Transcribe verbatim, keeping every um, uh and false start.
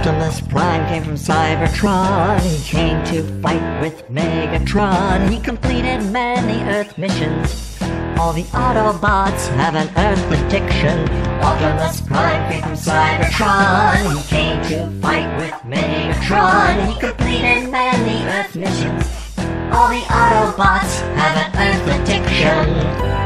Optimus Prime came from Cybertron. He came to fight with Megatron. He completed many Earth missions. All the Autobots have an Earth addiction. Optimus Prime came from Cybertron. He came to fight with Megatron. He completed many Earth missions. All the Autobots have an Earth addiction.